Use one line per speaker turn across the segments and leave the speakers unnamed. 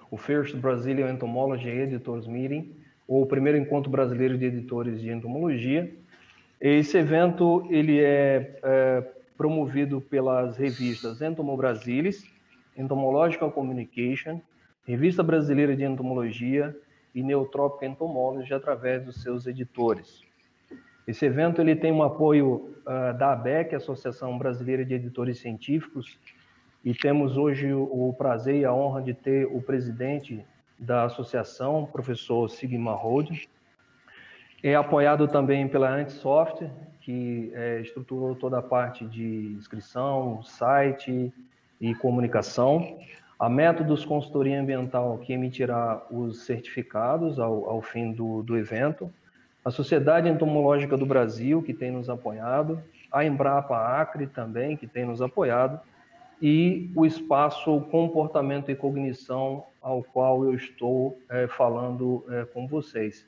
o First Brazilian Entomology Editors Meeting, ou o primeiro encontro brasileiro de editores de entomologia. Esse evento ele é promovido pelas revistas Entomobrasilis, Entomological Communication, Revista Brasileira de Entomologia e Neotropic Entomology, através dos seus editores. Esse evento ele tem um apoio da ABEC, Associação Brasileira de Editores Científicos, e temos hoje o prazer e a honra de ter o presidente da associação, professor Sigmar Rode. É apoiado também pela Antisoft, que estruturou toda a parte de inscrição, site e comunicação. A Métodos Consultoria Ambiental, que emitirá os certificados ao fim do evento. A Sociedade Entomológica do Brasil, que tem nos apoiado. A Embrapa Acre também, que tem nos apoiado. E o espaço Comportamento e Cognição, ao qual eu estou falando com vocês.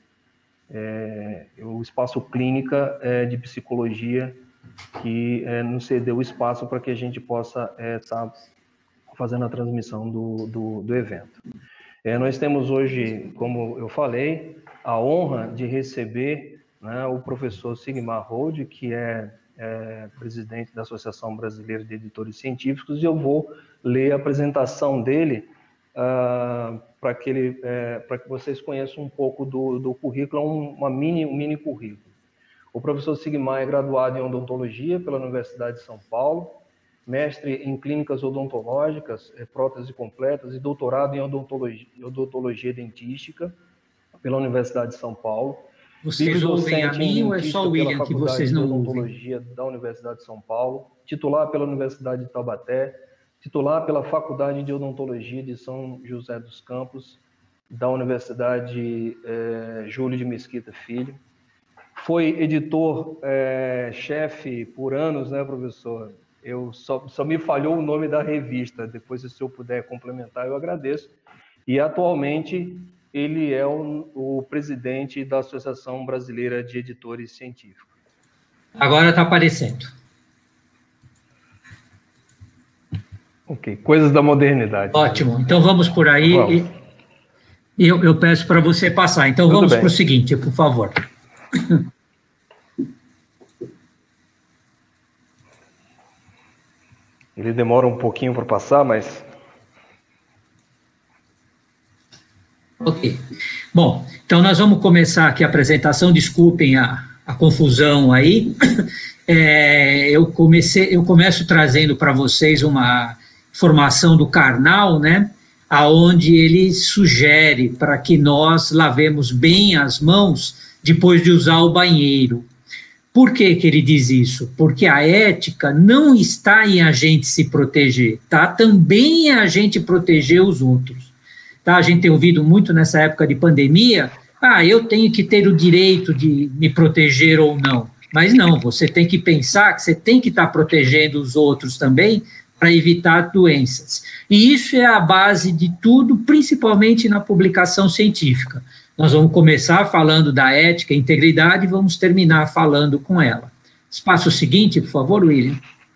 O espaço Clínica de Psicologia, que nos cedeu o espaço para que a gente possa estar fazendo a transmissão do evento. Nós temos hoje, como eu falei, a honra de receber, né, o professor Sigmar Rode, que é presidente da Associação Brasileira de Editores Científicos, e eu vou ler a apresentação dele para que vocês conheçam um pouco do currículo, um mini currículo. O professor Sigmar é graduado em odontologia pela Universidade de São Paulo, mestre em clínicas odontológicas, próteses completas e doutorado em odontologia dentística pela Universidade de São Paulo.
Vocês ouvem a mim ou é só o William que vocês não ouvem?
Odontologia da Universidade de São Paulo, titular pela Universidade de Taubaté, titular pela Faculdade de Odontologia de São José dos Campos, da Universidade Júlio de Mesquita Filho. Foi editor-chefe por anos, né, professor? Só me falhou o nome da revista, depois se eu puder complementar eu agradeço. E atualmente ele é o presidente da Associação Brasileira de Editores Científicos.
Agora está aparecendo.
Ok, coisas da modernidade.
Ótimo, então vamos por aí. Vamos. E eu peço para você passar. Então vamos para o seguinte, por favor.
Ele demora um pouquinho para passar, mas...
Ok. Bom, então nós vamos começar aqui a apresentação. Desculpem a confusão aí. Eu começo trazendo para vocês uma informação do Karnal, né? Aonde ele sugere para que nós lavemos bem as mãos depois de usar o banheiro. Por que ele diz isso? Porque a ética não está em a gente se proteger, tá? Também é a gente proteger os outros. Tá? A gente tem ouvido muito nessa época de pandemia, eu tenho que ter o direito de me proteger ou não. Mas não, você tem que pensar que você tem que estar protegendo os outros também para evitar doenças. E isso é a base de tudo, principalmente na publicação científica. Nós vamos começar falando da ética e integridade e vamos terminar falando com ela. Espaço seguinte, por favor, William.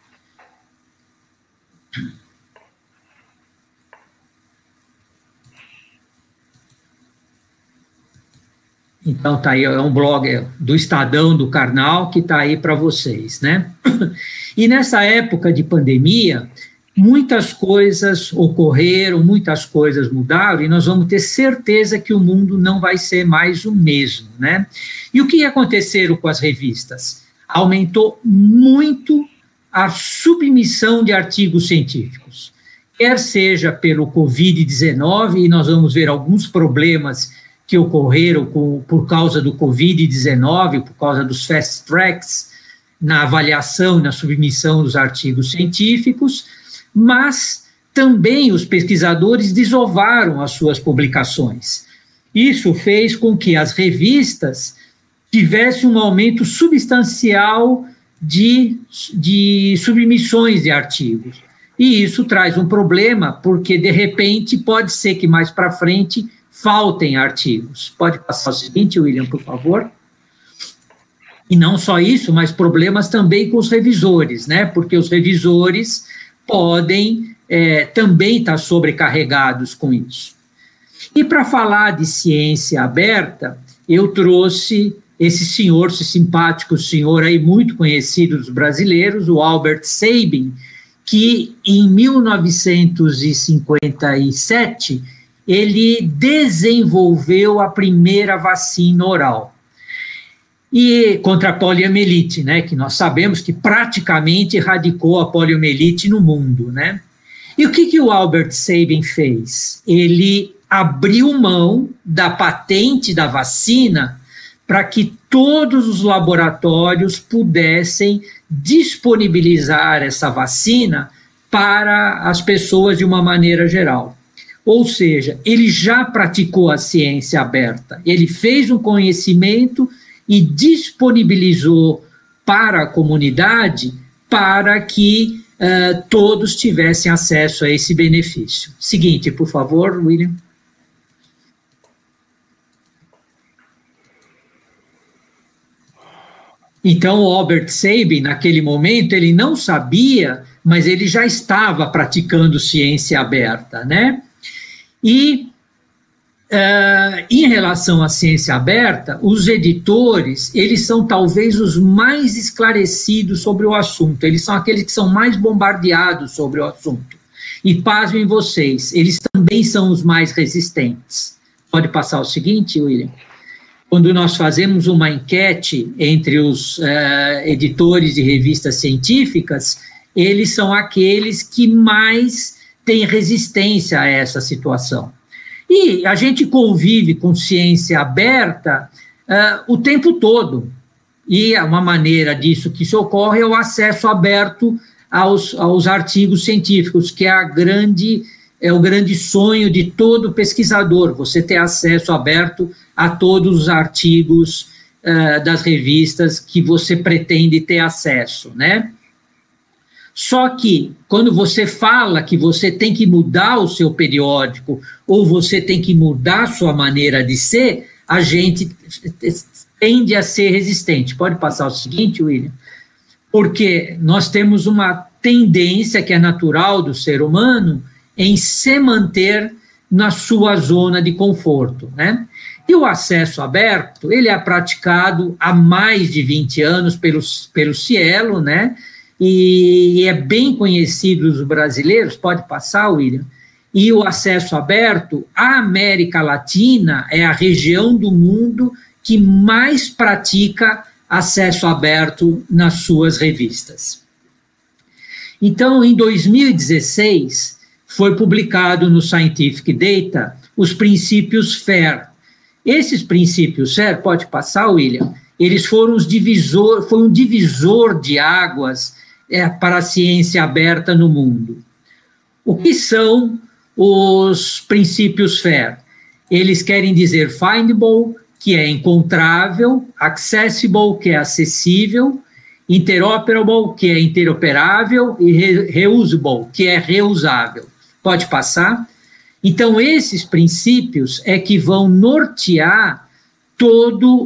Então, tá aí, é um blog do Estadão, do Karnal, que está aí para vocês, né? E nessa época de pandemia, muitas coisas ocorreram, muitas coisas mudaram, e nós vamos ter certeza que o mundo não vai ser mais o mesmo, né? E o que aconteceu com as revistas? Aumentou muito a submissão de artigos científicos, quer seja pelo Covid-19, e nós vamos ver alguns problemas que ocorreram por causa do Covid-19, por causa dos fast tracks, na avaliação e na submissão dos artigos científicos, mas também os pesquisadores desovaram as suas publicações. Isso fez com que as revistas tivessem um aumento substancial de submissões de artigos. E isso traz um problema, porque, de repente, pode ser que mais para frente faltem artigos. Pode passar o seguinte, William, por favor? E não só isso, mas problemas também com os revisores, né? Porque os revisores podem também estar sobrecarregados com isso. E para falar de ciência aberta, eu trouxe esse senhor, esse simpático senhor aí, muito conhecido dos brasileiros, o Albert Sabin, que em 1957, ele desenvolveu a primeira vacina oral. E contra a poliomielite, né, que nós sabemos que praticamente erradicou a poliomielite no mundo, né? E o que o Albert Sabin fez? Ele abriu mão da patente da vacina para que todos os laboratórios pudessem disponibilizar essa vacina para as pessoas de uma maneira geral. Ou seja, ele já praticou a ciência aberta, ele fez um conhecimento e disponibilizou para a comunidade para que todos tivessem acesso a esse benefício. Seguinte, por favor, William. Então, o Albert Sabin, naquele momento, ele não sabia, mas ele já estava praticando ciência aberta, né? E, em relação à ciência aberta, os editores, eles são talvez os mais esclarecidos sobre o assunto, eles são aqueles que são mais bombardeados sobre o assunto. E pasmem vocês, eles também são os mais resistentes. Pode passar o seguinte, William? Quando nós fazemos uma enquete entre os editores de revistas científicas, eles são aqueles que mais têm resistência a essa situação. E a gente convive com ciência aberta o tempo todo. E uma maneira disso que se ocorre é o acesso aberto aos artigos científicos, que é o grande sonho de todo pesquisador, você ter acesso aberto a todos os artigos das revistas que você pretende ter acesso, né? Só que, quando você fala que você tem que mudar o seu periódico ou você tem que mudar a sua maneira de ser, a gente tende a ser resistente. Pode passar o seguinte, William? Porque nós temos uma tendência que é natural do ser humano em se manter na sua zona de conforto, né? E o acesso aberto, ele é praticado há mais de 20 anos pelo Cielo, né? E é bem conhecido dos brasileiros, pode passar, William? E o acesso aberto, a América Latina é a região do mundo que mais pratica acesso aberto nas suas revistas. Então, em 2016, foi publicado no Scientific Data os princípios FAIR. Esses princípios FAIR, pode passar, William? Eles foram foi um divisor de águas para a ciência aberta no mundo. O que são os princípios FAIR? Eles querem dizer findable, que é encontrável, accessible, que é acessível, interoperable, que é interoperável, e reusable, que é reusável. Pode passar? Então, esses princípios é que vão nortear todo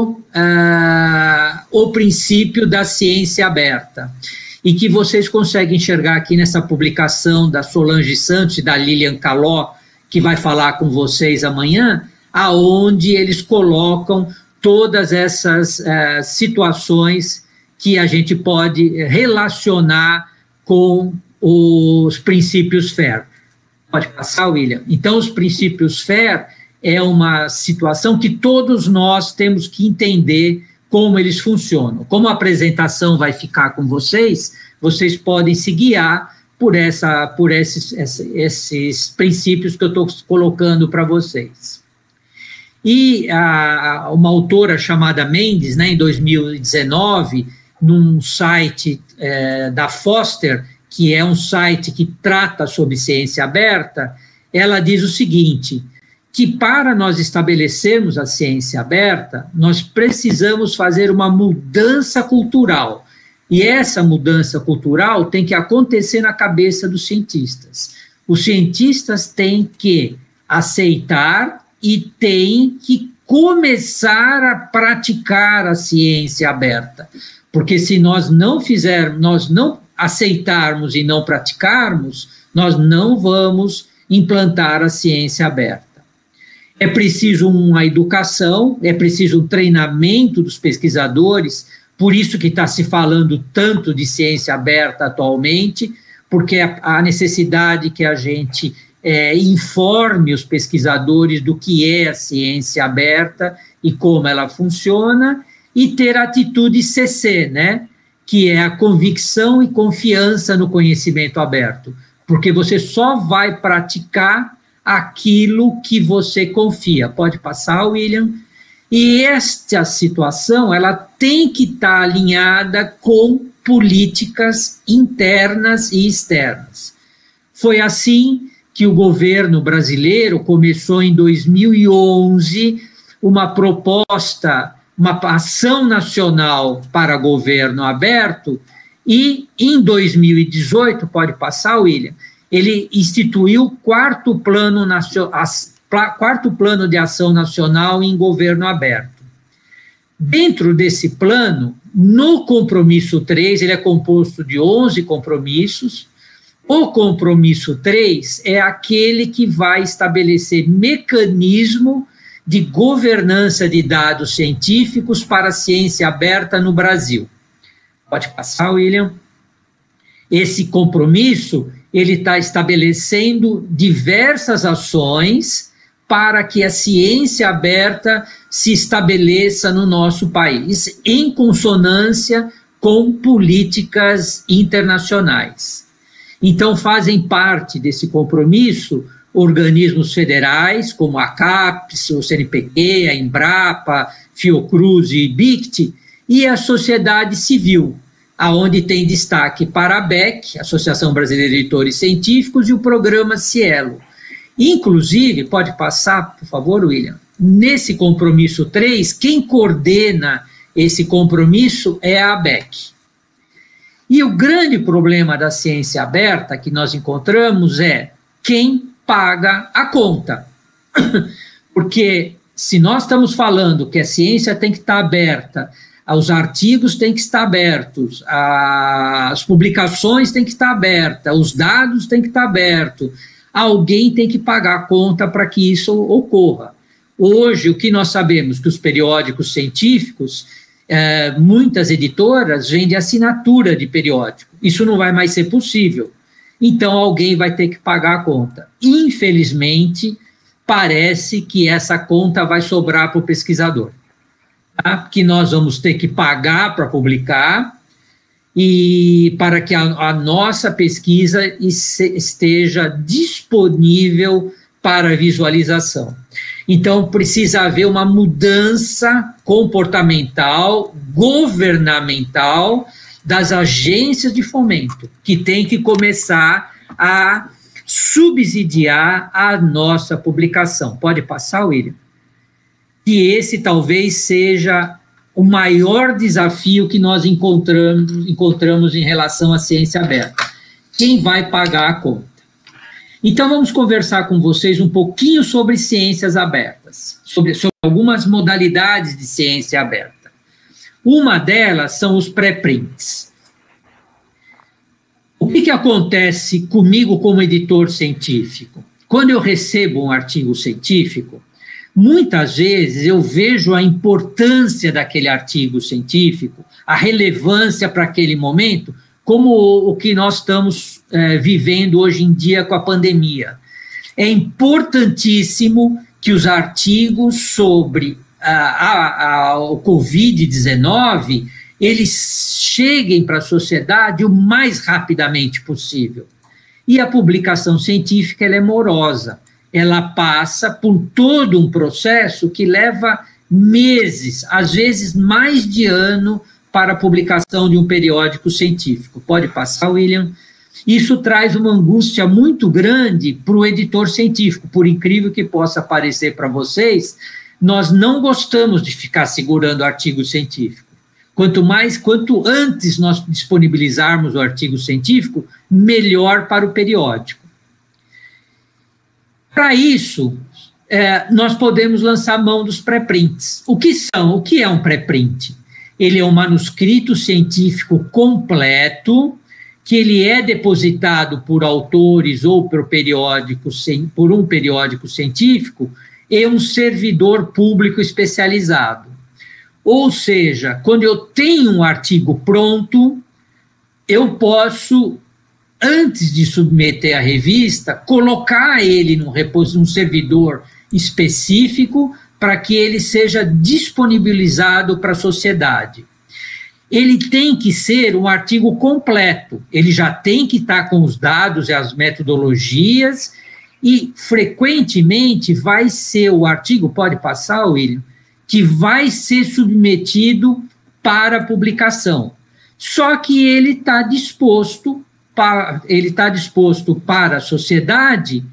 o princípio da ciência aberta, e que vocês conseguem enxergar aqui nessa publicação da Solange Santos e da Lilian Caló, que vai falar com vocês amanhã, aonde eles colocam todas essas situações que a gente pode relacionar com os princípios FAIR. Pode passar, William? Então, os princípios FAIR é uma situação que todos nós temos que entender como eles funcionam. Como a apresentação vai ficar com vocês, vocês podem se guiar por esses princípios que eu estou colocando para vocês. E uma autora chamada Mendes, né, em 2019, num site da Foster, que é um site que trata sobre ciência aberta, ela diz o seguinte, que para nós estabelecermos a ciência aberta, nós precisamos fazer uma mudança cultural. E essa mudança cultural tem que acontecer na cabeça dos cientistas. Os cientistas têm que aceitar e têm que começar a praticar a ciência aberta. Porque se nós não aceitarmos e não praticarmos, nós não vamos implantar a ciência aberta. É preciso uma educação, é preciso um treinamento dos pesquisadores, por isso que está se falando tanto de ciência aberta atualmente, porque há necessidade que a gente informe os pesquisadores do que é a ciência aberta e como ela funciona, e ter a atitude CC, né? Que é a convicção e confiança no conhecimento aberto, porque você só vai praticar aquilo que você confia. Pode passar, William? E esta situação, ela tem que estar alinhada com políticas internas e externas. Foi assim que o governo brasileiro começou em 2011 uma proposta, uma ação nacional para governo aberto, e em 2018, pode passar, William, ele instituiu o quarto plano de ação nacional em governo aberto. Dentro desse plano, no compromisso 3, ele é composto de 11 compromissos. O compromisso 3 é aquele que vai estabelecer mecanismo de governança de dados científicos para a ciência aberta no Brasil. Pode passar, William. Esse compromisso, ele está estabelecendo diversas ações para que a ciência aberta se estabeleça no nosso país, em consonância com políticas internacionais. Então, fazem parte desse compromisso organismos federais, como a CAPES, o CNPq, a Embrapa, Fiocruz e IBICT, e a sociedade civil, aonde tem destaque para a ABEC, Associação Brasileira de Editores Científicos, e o programa Cielo. Inclusive, pode passar, por favor, William, nesse compromisso 3, quem coordena esse compromisso é a ABEC. E o grande problema da ciência aberta que nós encontramos é quem paga a conta. Porque se nós estamos falando que a ciência tem que estar aberta, os artigos têm que estar abertos, as publicações têm que estar abertas, os dados têm que estar abertos, alguém tem que pagar a conta para que isso ocorra. Hoje, o que nós sabemos que os periódicos científicos, muitas editoras vendem assinatura de periódico. Isso não vai mais ser possível. Então, alguém vai ter que pagar a conta. Infelizmente, parece que essa conta vai sobrar para o pesquisador. Tá? Que nós vamos ter que pagar para publicar e para que a nossa pesquisa esteja disponível para visualização. Então, precisa haver uma mudança comportamental, governamental, das agências de fomento, que tem que começar a subsidiar a nossa publicação. Pode passar, William? Que esse talvez seja o maior desafio que nós encontramos em relação à ciência aberta. Quem vai pagar a conta? Então, vamos conversar com vocês um pouquinho sobre ciências abertas, sobre algumas modalidades de ciência aberta. Uma delas são os pré-prints. O que acontece comigo como editor científico? Quando eu recebo um artigo científico, muitas vezes eu vejo a importância daquele artigo científico, a relevância para aquele momento, como o que nós estamos vivendo hoje em dia com a pandemia. É importantíssimo que os artigos sobre o Covid-19, eles cheguem para a sociedade o mais rapidamente possível. E a publicação científica, ela é morosa. Ela passa por todo um processo que leva meses, às vezes mais de ano, para a publicação de um periódico científico. Pode passar, William? Isso traz uma angústia muito grande para o editor científico. Por incrível que possa parecer para vocês, nós não gostamos de ficar segurando artigo científico. Quanto antes nós disponibilizarmos o artigo científico, melhor para o periódico. Para isso, nós podemos lançar mão dos pré-prints. O que é um pré-print? Ele é um manuscrito científico completo, que ele é depositado por autores ou por um periódico científico e um servidor público especializado. Ou seja, quando eu tenho um artigo pronto, eu posso, antes de submeter à revista, colocar ele num servidor específico para que ele seja disponibilizado para a sociedade. Ele tem que ser um artigo completo, ele já tem que estar com os dados e as metodologias, e frequentemente vai ser o artigo, pode passar, William, que vai ser submetido para publicação. Só que ele está disposto para a sociedade,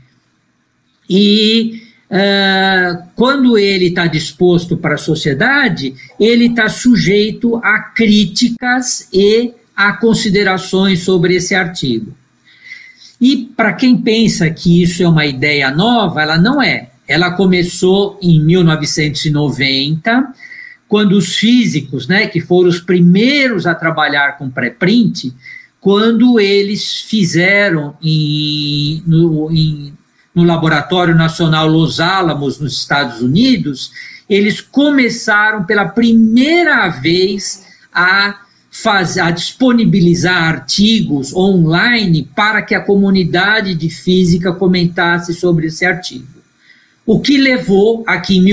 e quando ele está disposto para a sociedade, ele está sujeito a críticas e a considerações sobre esse artigo. E para quem pensa que isso é uma ideia nova, ela não é. Ela começou em 1990, quando os físicos, né, que foram os primeiros a trabalhar com pré-print, quando eles fizeram no Laboratório Nacional Los Alamos, nos Estados Unidos, eles começaram pela primeira vez a disponibilizar artigos online para que a comunidade de física comentasse sobre esse artigo. O que levou, aqui em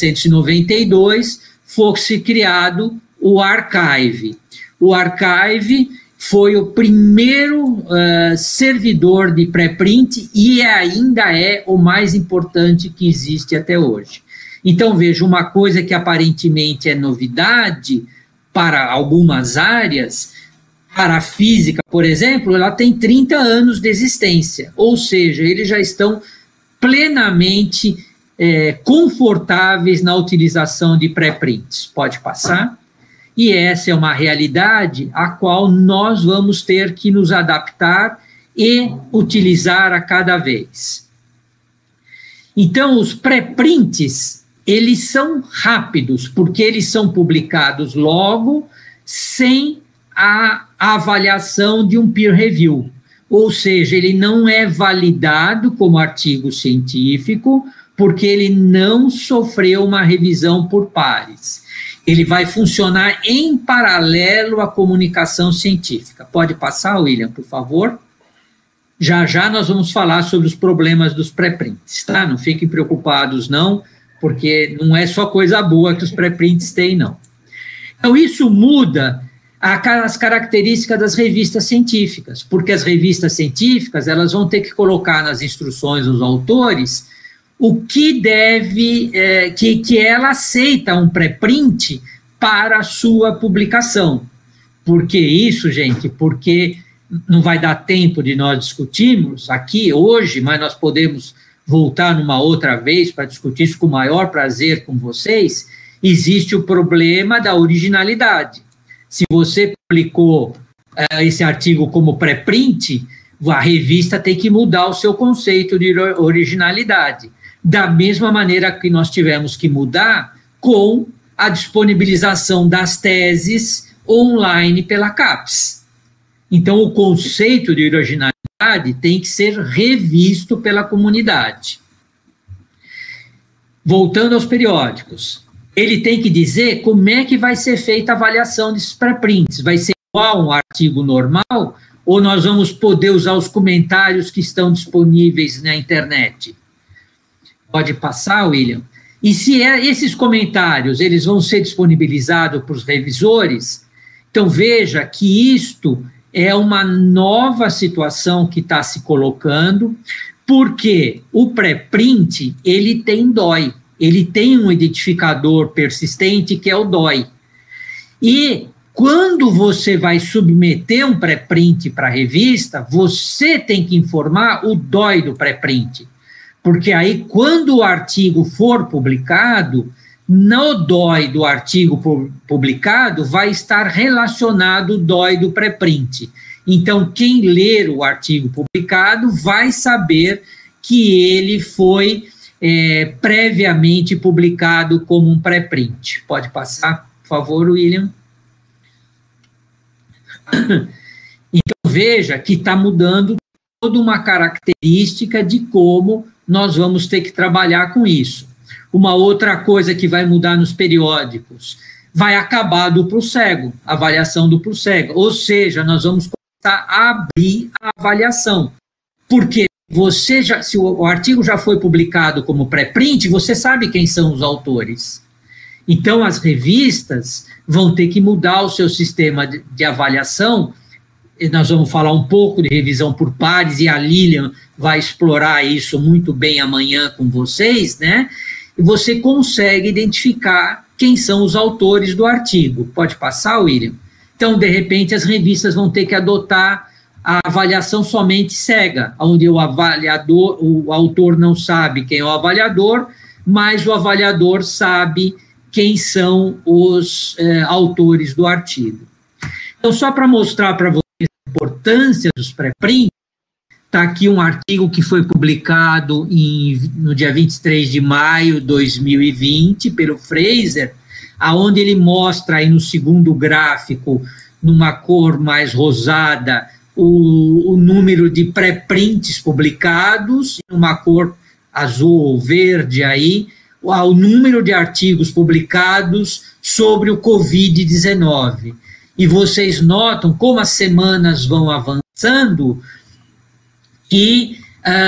1992, fosse criado o Archive. O Archive foi o primeiro servidor de pré-print e ainda é o mais importante que existe até hoje. Então, veja, uma coisa que aparentemente é novidade para algumas áreas, para a física, por exemplo, ela tem 30 anos de existência, ou seja, eles já estão plenamente confortáveis na utilização de pré-prints. Pode passar? E essa é uma realidade a qual nós vamos ter que nos adaptar e utilizar a cada vez. Então, os pré-prints, eles são rápidos, porque eles são publicados logo, sem a avaliação de um peer review. Ou seja, ele não é validado como artigo científico, porque ele não sofreu uma revisão por pares. Ele vai funcionar em paralelo à comunicação científica. Pode passar, William, por favor? Já já nós vamos falar sobre os problemas dos pré-prints, tá? Não fiquem preocupados, não, porque não é só coisa boa que os pré-prints têm, não. Então, isso muda as características das revistas científicas, porque as revistas científicas, elas vão ter que colocar nas instruções dos autores o que deve, que ela aceita um pré-print para a sua publicação. Por que isso, gente? Porque não vai dar tempo de nós discutirmos aqui hoje, mas nós podemos voltar numa outra vez para discutir isso com o maior prazer com vocês. Existe o problema da originalidade. Se você publicou esse artigo como pré-print, a revista tem que mudar o seu conceito de originalidade. Da mesma maneira que nós tivemos que mudar com a disponibilização das teses online pela CAPES. Então, o conceito de originalidade tem que ser revisto pela comunidade. Voltando aos periódicos, ele tem que dizer como é que vai ser feita a avaliação desses pré-prints. Vai ser igual a um artigo normal ou nós vamos poder usar os comentários que estão disponíveis na internet? Pode passar, William? E se esses comentários eles vão ser disponibilizados para os revisores, então veja que isto é uma nova situação que está se colocando, porque o pré-print, ele tem DOI, ele tem um identificador persistente que é o DOI. E quando você vai submeter um pré-print para a revista, você tem que informar o DOI do pré-print. Porque aí, quando o artigo for publicado, no DOI do artigo publicado vai estar relacionado o DOI do pré-print. Então, quem ler o artigo publicado vai saber que ele foi previamente publicado como um pré-print. Pode passar, por favor, William? Então, veja que está mudando toda uma característica de como nós vamos ter que trabalhar com isso. Uma outra coisa que vai mudar nos periódicos, vai acabar duplo cego, avaliação duplo cego, ou seja, nós vamos começar a abrir a avaliação, porque se o artigo já foi publicado como pré-print, você sabe quem são os autores. Então, as revistas vão ter que mudar o seu sistema de avaliação. Nós vamos falar um pouco de revisão por pares, e a Lilian vai explorar isso muito bem amanhã com vocês, né? E você consegue identificar quem são os autores do artigo. Pode passar, William? Então, de repente, as revistas vão ter que adotar a avaliação somente cega, onde o autor não sabe quem é o avaliador, mas o avaliador sabe quem são os autores do artigo. Então, só para mostrar para vocês a importância dos pré-prints, está aqui um artigo que foi publicado no dia 23 de maio de 2020 pelo Fraser, aonde ele mostra aí no segundo gráfico, numa cor mais rosada, o número de pré-prints publicados, numa cor azul ou verde aí, o número de artigos publicados sobre o Covid-19. E vocês notam como as semanas vão avançando, que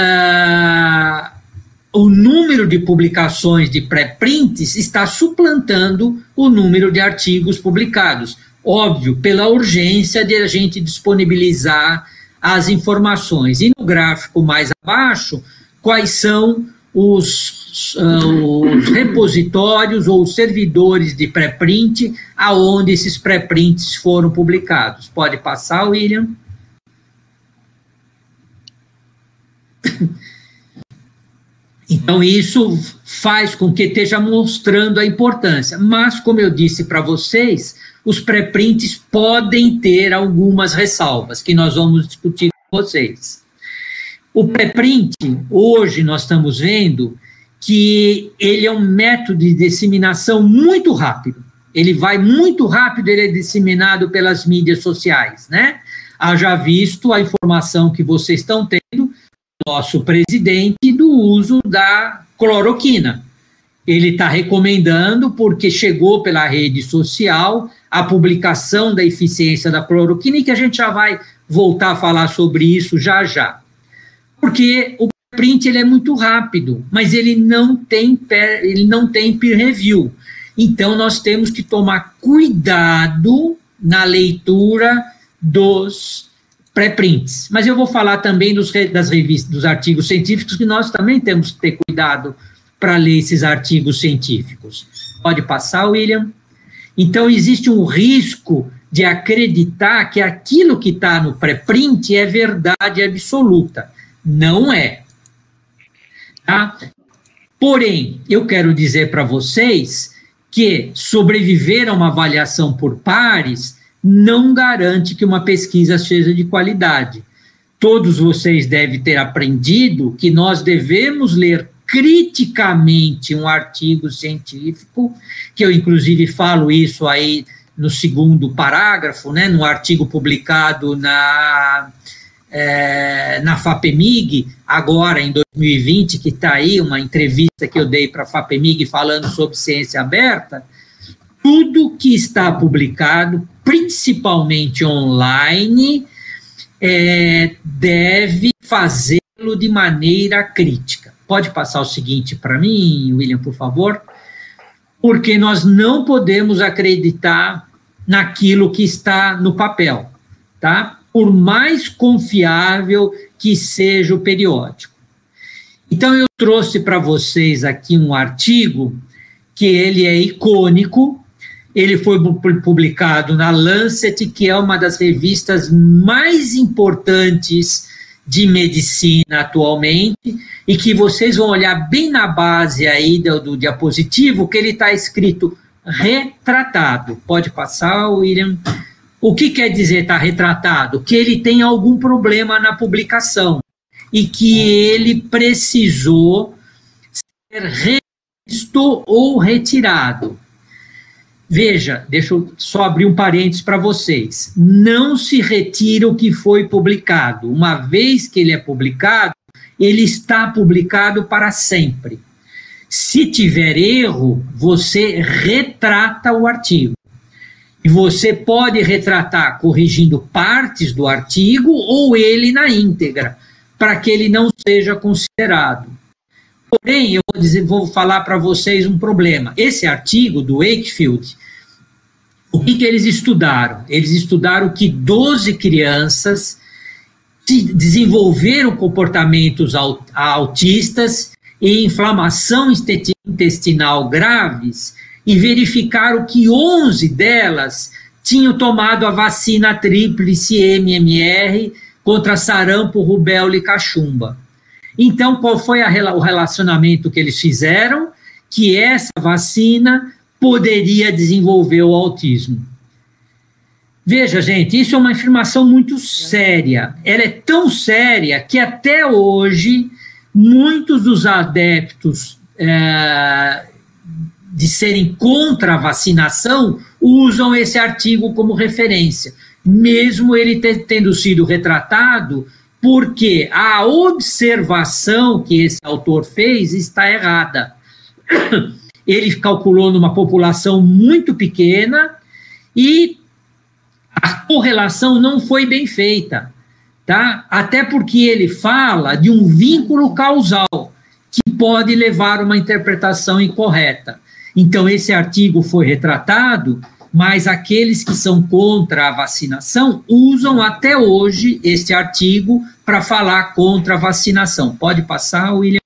o número de publicações de pré-prints está suplantando o número de artigos publicados. Óbvio, pela urgência de a gente disponibilizar as informações. E no gráfico mais abaixo, quais são os repositórios ou servidores de pré-print aonde esses pré-prints foram publicados. Pode passar, William? Então, isso faz com que esteja mostrando a importância. Mas, como eu disse para vocês, os pré-prints podem ter algumas ressalvas, que nós vamos discutir com vocês. O pré-print, hoje nós estamos vendo que ele é um método de disseminação muito rápido. Ele vai muito rápido, ele é disseminado pelas mídias sociais, né? Haja visto a informação que vocês estão tendo, nosso presidente, do uso da cloroquina. Ele está recomendando, porque chegou pela rede social, a publicação da eficiência da cloroquina, e que a gente já vai voltar a falar sobre isso já já. Porque o print ele é muito rápido, mas ele não tem peer review. Então, nós temos que tomar cuidado na leitura dos pré-prints. Mas eu vou falar também das revistas, dos artigos científicos, que nós também temos que ter cuidado para ler esses artigos científicos. Pode passar, William? Então, existe um risco de acreditar que aquilo que está no pré-print é verdade absoluta. Não é. Tá? Porém, eu quero dizer para vocês que sobreviver a uma avaliação por pares não garante que uma pesquisa seja de qualidade. Todos vocês devem ter aprendido que nós devemos ler criticamente um artigo científico, que eu inclusive falo isso aí no segundo parágrafo, né, no artigo publicado na FAPEMIG, agora em 2020, que está aí uma entrevista que eu dei para a FAPEMIG falando sobre ciência aberta. Tudo que está publicado, principalmente online, deve fazê-lo de maneira crítica. Pode passar o seguinte para mim, William, por favor? Porque nós não podemos acreditar naquilo que está no papel, tá? Por mais confiável que seja o periódico. Então, eu trouxe para vocês aqui um artigo que ele é icônico. Ele foi publicado na Lancet, que é uma das revistas mais importantes de medicina atualmente, e que vocês vão olhar bem na base aí do diapositivo, que ele está escrito retratado. Pode passar, William? O que quer dizer está retratado? Que ele tem algum problema na publicação e que ele precisou ser revisto ou retirado. Veja, deixa eu só abrir um parênteses para vocês. Não se retira o que foi publicado. Uma vez que ele é publicado, ele está publicado para sempre. Se tiver erro, você retrata o artigo. E você pode retratar corrigindo partes do artigo ou ele na íntegra, para que ele não seja considerado. Porém, eu vou falar para vocês um problema. Esse artigo do Wakefield, o que eles estudaram? Eles estudaram que 12 crianças desenvolveram comportamentos autistas e inflamação intestinal graves e verificaram que 11 delas tinham tomado a vacina tríplice MMR contra sarampo, rubéola e cachumba. Então, qual foi o relacionamento que eles fizeram? Que essa vacina poderia desenvolver o autismo. Veja, gente, isso é uma afirmação muito séria. Ela é tão séria que até hoje muitos dos adeptos de serem contra a vacinação usam esse artigo como referência, mesmo ele tendo sido retratado, porque a observação que esse autor fez está errada. Ele calculou numa população muito pequena e a correlação não foi bem feita, tá? Até porque ele fala de um vínculo causal que pode levar a uma interpretação incorreta. Então, esse artigo foi retratado, mas aqueles que são contra a vacinação usam até hoje este artigo para falar contra a vacinação. Pode passar, William?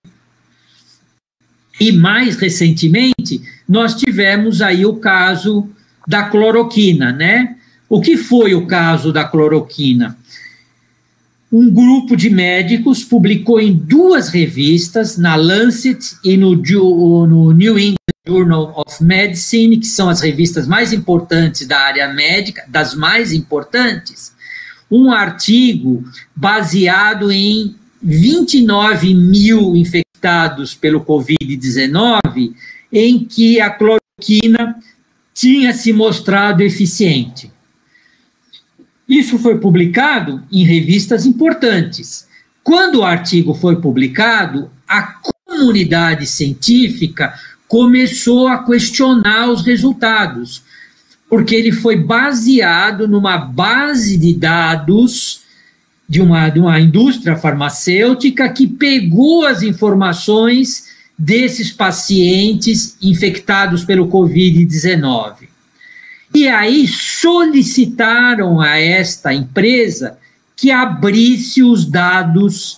E mais recentemente, nós tivemos aí o caso da cloroquina, né? O que foi o caso da cloroquina? Um grupo de médicos publicou em 2 revistas, na Lancet e no New England Journal of Medicine, que são as revistas mais importantes da área médica, das mais importantes, um artigo baseado em 29 mil infectados pelo Covid-19, em que a cloroquina tinha se mostrado eficiente. Isso foi publicado em revistas importantes. Quando o artigo foi publicado, a comunidade científica começou a questionar os resultados, porque ele foi baseado numa base de dados de uma indústria farmacêutica que pegou as informações desses pacientes infectados pelo Covid-19. E aí solicitaram a esta empresa que abrisse os dados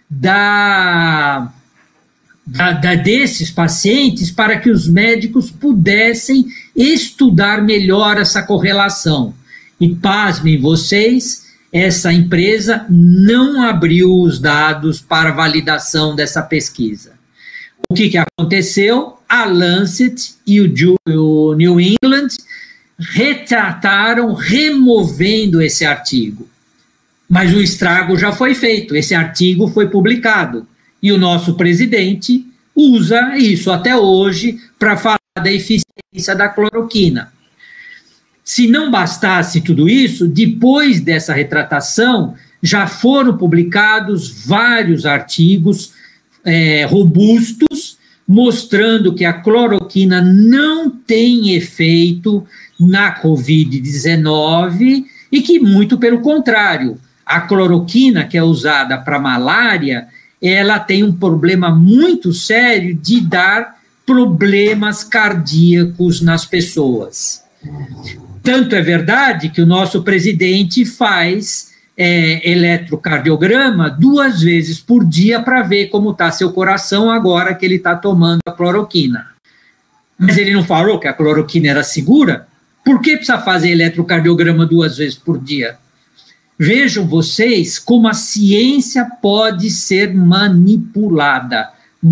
desses pacientes para que os médicos pudessem estudar melhor essa correlação. E pasmem vocês, essa empresa não abriu os dados para validação dessa pesquisa. O que aconteceu? A Lancet e o New England retrataram removendo esse artigo. Mas o estrago já foi feito, esse artigo foi publicado. E o nosso presidente usa isso até hoje para falar da eficiência da cloroquina. Se não bastasse tudo isso, depois dessa retratação, já foram publicados vários artigos robustos, mostrando que a cloroquina não tem efeito na Covid-19 e que, muito pelo contrário, a cloroquina, que é usada para malária, ela tem um problema muito sério de dar problemas cardíacos nas pessoas. Tanto é verdade que o nosso presidente faz eletrocardiograma 2 vezes por dia para ver como está seu coração agora que ele está tomando a cloroquina. Mas ele não falou que a cloroquina era segura? Por que precisa fazer eletrocardiograma 2 vezes por dia? Vejam vocês como a ciência pode ser manipulada,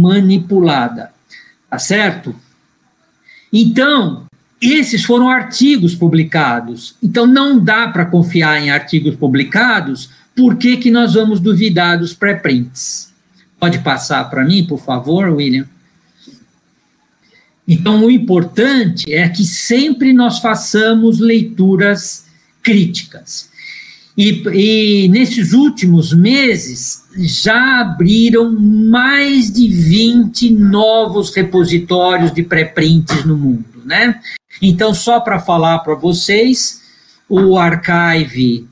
tá certo? Então, esses foram artigos publicados. Então, não dá para confiar em artigos publicados, por que nós vamos duvidar dos pré-prints? Pode passar para mim, por favor, William? Então, o importante é que sempre nós façamos leituras críticas. E nesses últimos meses já abriram mais de 20 novos repositórios de pré-prints no mundo, né? Então, só para falar para vocês, o Archive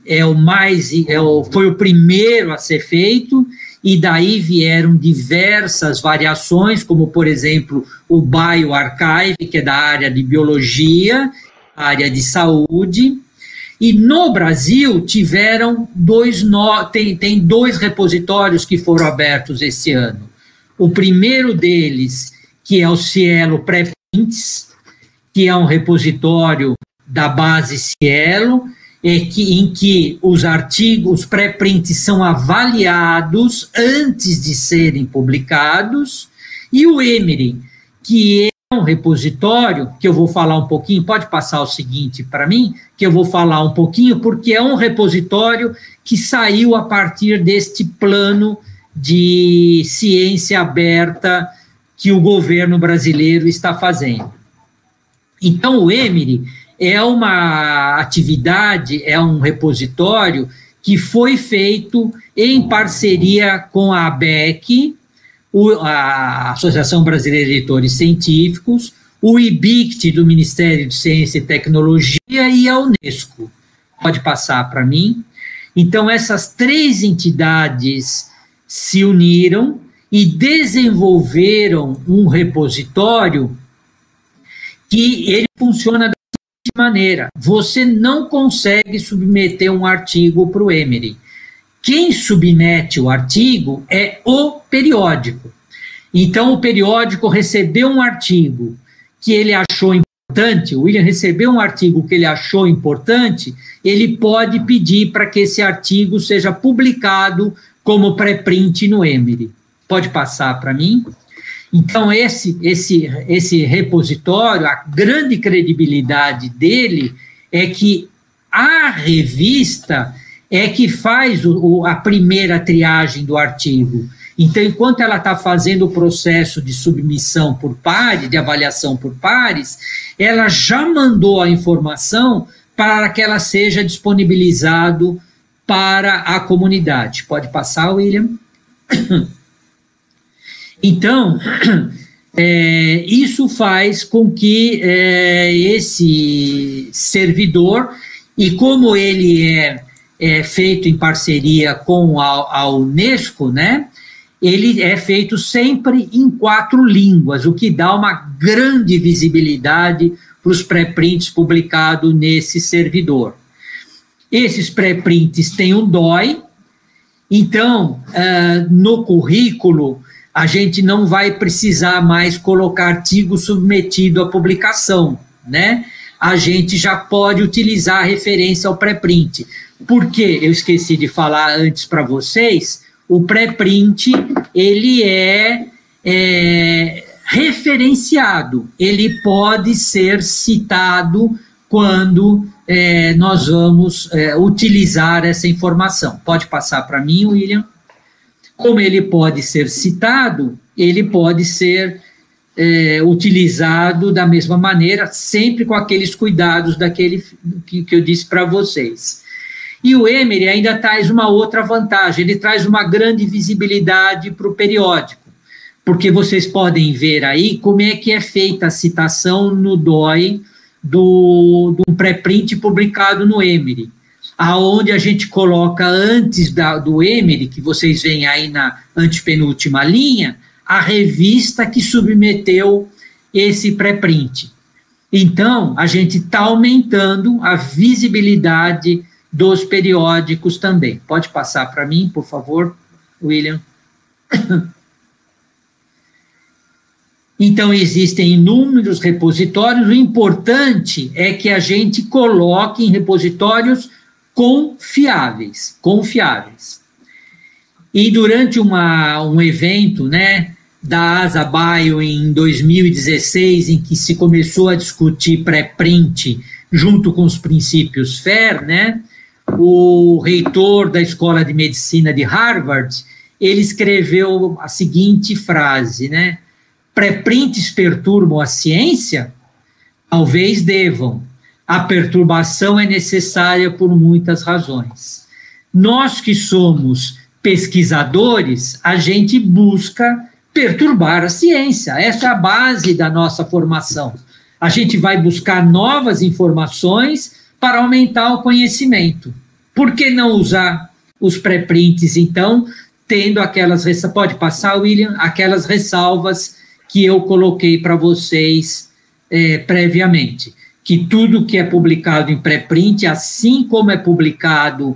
foi o primeiro a ser feito, e daí vieram diversas variações, como, por exemplo, o BioArchive, que é da área de biologia, área de saúde. E no Brasil tiveram tem dois repositórios que foram abertos esse ano. O primeiro deles, que é o Cielo Pré-Prints, que é um repositório da base Cielo, em que os artigos, os pré-prints são avaliados antes de serem publicados, e o Emery, que é um repositório, que eu vou falar um pouquinho, pode passar o seguinte para mim, que eu vou falar um pouquinho, porque é um repositório que saiu a partir deste plano de ciência aberta que o governo brasileiro está fazendo. Então, o Emery é uma atividade, é um repositório que foi feito em parceria com a ABEC, a Associação Brasileira de Editores Científicos, o IBICT do Ministério de Ciência e Tecnologia e a Unesco. Pode passar para mim. Então, essas três entidades se uniram e desenvolveram um repositório que ele funciona da seguinte maneira: você não consegue submeter um artigo para o Emery. Quem submete o artigo é o periódico. Então, o periódico recebeu um artigo que ele achou importante, o William recebeu um artigo que ele achou importante, ele pode pedir para que esse artigo seja publicado como pré-print no Emery. Pode passar para mim? Então, esse repositório, a grande credibilidade dele é que a revista é que faz a primeira triagem do artigo. Então, enquanto ela está fazendo o processo de submissão por pares, de avaliação por pares, ela já mandou a informação para que ela seja disponibilizado para a comunidade. Pode passar, William? Então, isso faz com que esse servidor, e como ele é feito em parceria com a Unesco, né, ele é feito sempre em 4 línguas, o que dá uma grande visibilidade para os pré-prints publicados nesse servidor. Esses pré-prints têm um DOI, então, no currículo, a gente não vai precisar mais colocar artigo submetido à publicação, né? A gente já pode utilizar a referência ao pré-print. Porque eu esqueci de falar antes para vocês, o pré-print, ele é referenciado, ele pode ser citado quando nós vamos utilizar essa informação. Pode passar para mim, William? Como ele pode ser citado, ele pode ser utilizado da mesma maneira, sempre com aqueles cuidados que eu disse para vocês. E o Emery ainda traz uma outra vantagem, ele traz uma grande visibilidade para o periódico, porque vocês podem ver aí como é que é feita a citação no DOI do pré-print publicado no Emery, aonde a gente coloca antes do Emery, que vocês veem aí na antepenúltima linha, a revista que submeteu esse pré-print. Então, a gente está aumentando a visibilidade dos periódicos também. Pode passar para mim, por favor, William? Então, existem inúmeros repositórios. O importante é que a gente coloque em repositórios confiáveis. E durante um evento, né, da Asa Bio em 2016, em que se começou a discutir pré-print junto com os princípios FAIR, né, o reitor da Escola de Medicina de Harvard, ele escreveu a seguinte frase, né, pré-prints perturbam a ciência? Talvez devam. A perturbação é necessária por muitas razões. Nós que somos pesquisadores, a gente busca perturbar a ciência. Essa é a base da nossa formação. A gente vai buscar novas informações para aumentar o conhecimento. Por que não usar os pré-prints, então, tendo aquelas... Pode passar, William? Aquelas ressalvas que eu coloquei para vocês previamente. Que tudo que é publicado em pré-print, assim como é publicado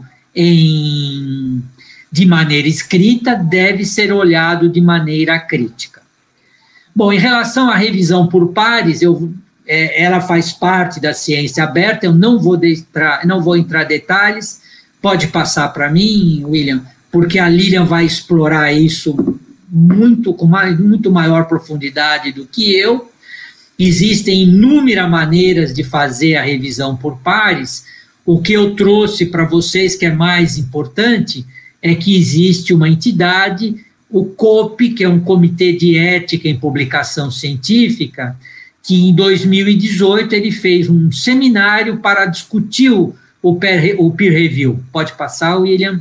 de maneira escrita, deve ser olhado de maneira crítica. Bom, em relação à revisão por pares, ela faz parte da ciência aberta, eu não vou entrar em detalhes, pode passar para mim, William, porque a Lilian vai explorar isso com muito maior profundidade do que eu. Existem inúmeras maneiras de fazer a revisão por pares. O que eu trouxe para vocês, que é mais importante, é que existe uma entidade, o COPE, que é um Comitê de Ética em Publicação Científica, que em 2018 ele fez um seminário para discutir o peer review. Pode passar, William?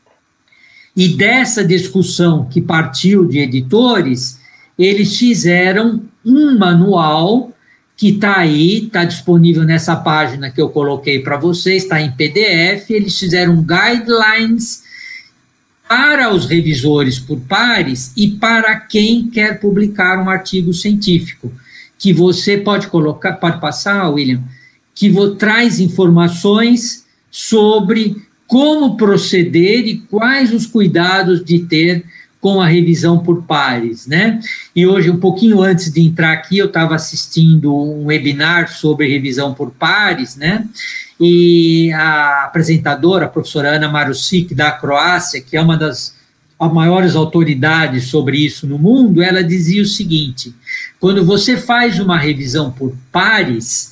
E dessa discussão que partiu de editores, eles fizeram um manual que está aí, está disponível nessa página que eu coloquei para vocês, está em PDF. Eles fizeram guidelines para os revisores por pares e para quem quer publicar um artigo científico, que você pode passar, William, que traz informações sobre como proceder e quais os cuidados de ter com a revisão por pares, né? E hoje, um pouquinho antes de entrar aqui, eu estava assistindo um webinar sobre revisão por pares, né? E a apresentadora, a professora Ana Marusic, da Croácia, que é uma das maiores autoridades sobre isso no mundo, ela dizia o seguinte: quando você faz uma revisão por pares,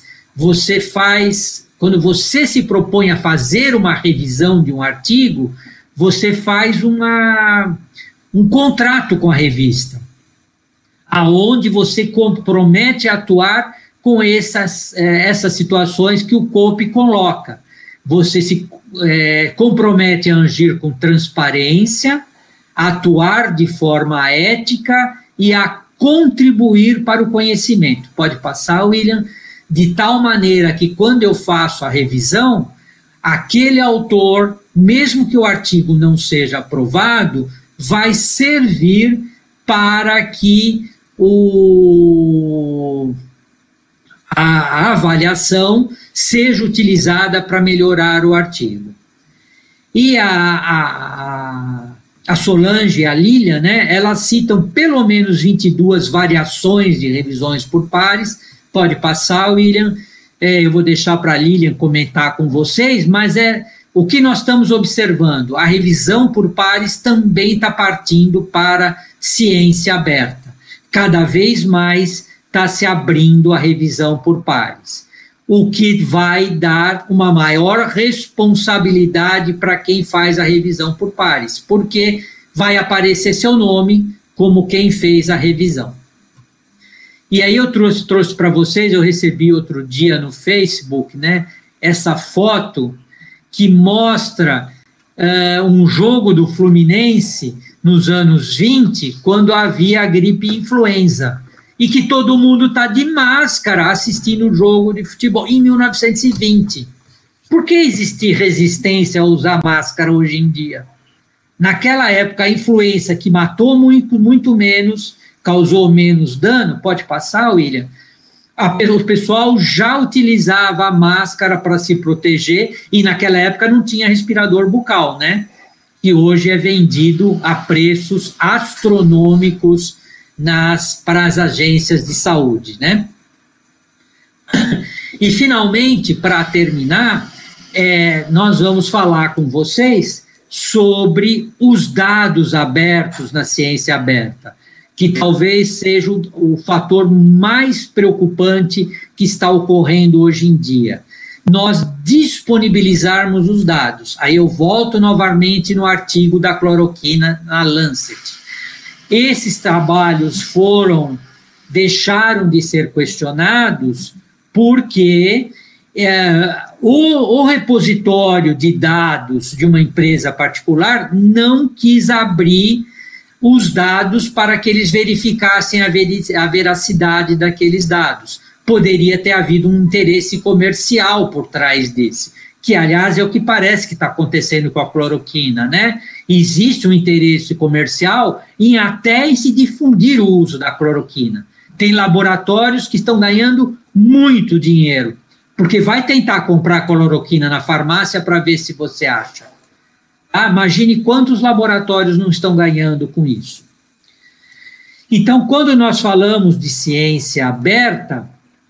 quando você se propõe a fazer uma revisão de um artigo, você faz um contrato com a revista, aonde você compromete a atuar com essas situações que o COPE coloca. Você se compromete a agir com transparência, a atuar de forma ética e a contribuir para o conhecimento. Pode passar, William? De tal maneira que quando eu faço a revisão, aquele autor, mesmo que o artigo não seja aprovado, vai servir para que a avaliação seja utilizada para melhorar o artigo. E a Solange e a Lilian, né, elas citam pelo menos 22 variações de revisões por pares. Pode passar, William. Eu vou deixar para a Lilian comentar com vocês, mas o que nós estamos observando? A revisão por pares também está partindo para ciência aberta. Cada vez mais está se abrindo a revisão por pares, o que vai dar uma maior responsabilidade para quem faz a revisão por pares, porque vai aparecer seu nome como quem fez a revisão. E aí eu trouxe para vocês, eu recebi outro dia no Facebook, né, essa foto que mostra um jogo do Fluminense nos anos 20, quando havia a gripe influenza, e que todo mundo está de máscara assistindo o jogo de futebol, em 1920. Por que existe resistência a usar máscara hoje em dia? Naquela época, a influenza, que matou muito, muito menos, causou menos dano, pode passar, William? O pessoal já utilizava a máscara para se proteger, e naquela época não tinha respirador bucal, né? Que hoje é vendido a preços astronômicos para as agências de saúde, né? E, finalmente, para terminar, nós vamos falar com vocês sobre os dados abertos na ciência aberta, que talvez seja o fator mais preocupante que está ocorrendo hoje em dia. Nós disponibilizarmos os dados. Aí eu volto novamente no artigo da cloroquina na Lancet. Esses trabalhos deixaram de ser questionados porque O repositório de dados de uma empresa particular não quis abrir os dados para que eles verificassem a veracidade daqueles dados. Poderia ter havido um interesse comercial por trás desse, que, aliás, é o que parece que está acontecendo com a cloroquina, né? Existe um interesse comercial em se difundir o uso da cloroquina. Tem laboratórios que estão ganhando muito dinheiro, porque vai tentar comprar cloroquina na farmácia para ver se você acha. Imagine quantos laboratórios não estão ganhando com isso. Então, quando nós falamos de ciência aberta,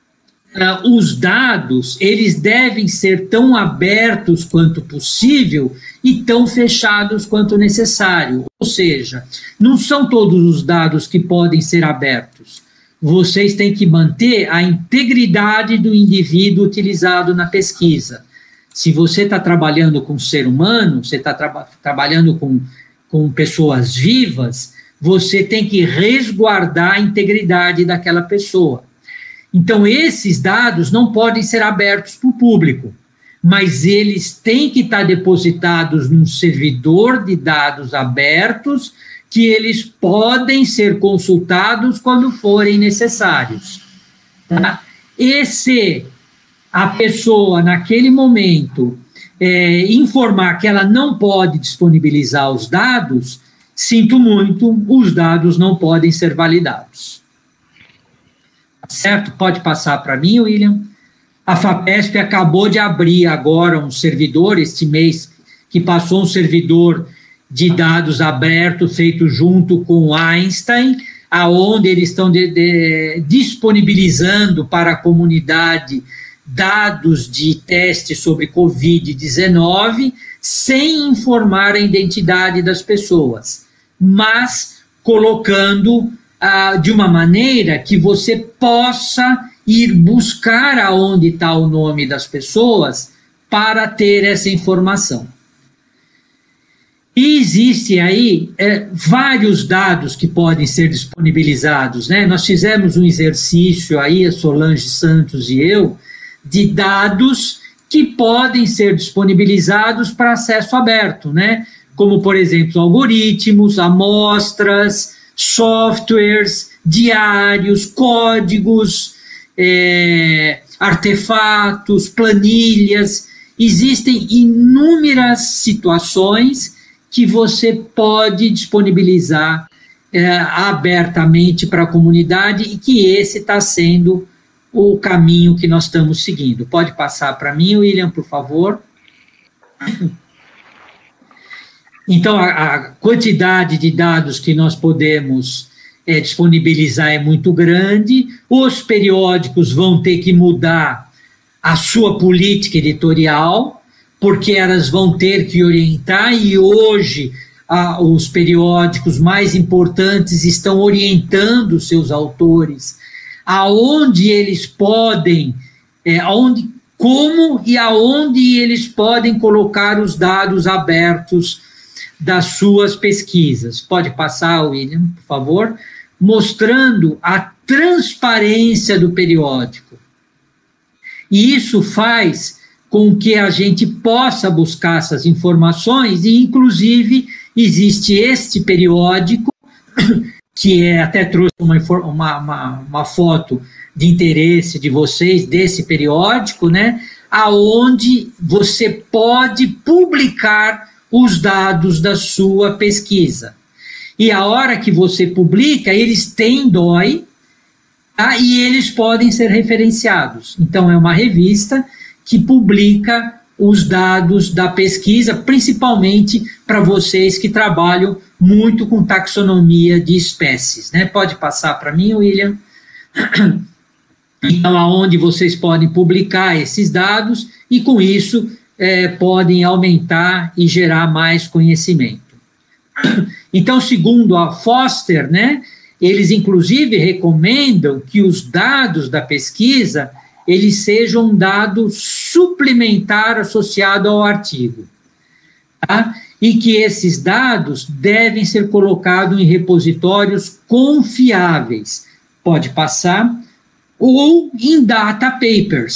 os dados, eles devem ser tão abertos quanto possível e tão fechados quanto necessário. Ou seja, não são todos os dados que podem ser abertos. Vocês têm que manter a integridade do indivíduo utilizado na pesquisa. Se você está trabalhando com ser humano, você está trabalhando com pessoas vivas, você tem que resguardar a integridade daquela pessoa. Então, esses dados não podem ser abertos para o público, mas eles têm que estar depositados num servidor de dados abertos, que eles podem ser consultados quando forem necessários. Tá? E se a pessoa, naquele momento, informar que ela não pode disponibilizar os dados, sinto muito, os dados não podem ser validados. Certo? Pode passar para mim, William? A FAPESP acabou de abrir agora um servidor, este mês, que passou um servidor de dados aberto, feito junto com o Einstein, aonde eles estão disponibilizando para a comunidade dados de teste sobre Covid-19, sem informar a identidade das pessoas, mas colocando de uma maneira que você possa ir buscar aonde está o nome das pessoas para ter essa informação. E existem aí vários dados que podem ser disponibilizados, né? Nós fizemos um exercício aí, a Solange Santos e eu, de dados que podem ser disponibilizados para acesso aberto, né? Como, por exemplo, algoritmos, amostras, softwares, diários, códigos, artefatos, planilhas. Existem inúmeras situações que você pode disponibilizar abertamente para a comunidade e que esse está sendo o caminho que nós estamos seguindo. Pode passar para mim, William, por favor? Então, a quantidade de dados que nós podemos disponibilizar é muito grande, os periódicos vão ter que mudar a sua política editorial, porque elas vão ter que orientar, e hoje os periódicos mais importantes estão orientando seus autores aonde eles podem, como e aonde eles podem colocar os dados abertos das suas pesquisas. Pode passar, William, por favor? Mostrando a transparência do periódico. E isso faz com que a gente possa buscar essas informações, e, inclusive, existe este periódico, que até trouxe uma foto de interesse de vocês, desse periódico, né, aonde você pode publicar os dados da sua pesquisa. E a hora que você publica, eles têm DOI, tá? E eles podem ser referenciados. Então, é uma revista que publica os dados da pesquisa, principalmente para vocês que trabalham muito com taxonomia de espécies, né? Pode passar para mim, William? Então, aonde vocês podem publicar esses dados e, com isso, podem aumentar e gerar mais conhecimento. Então, segundo a Foster, né, eles, inclusive, recomendam que os dados da pesquisa eles sejam um dado suplementar associado ao artigo, tá? E que esses dados devem ser colocados em repositórios confiáveis, pode passar, ou em data papers,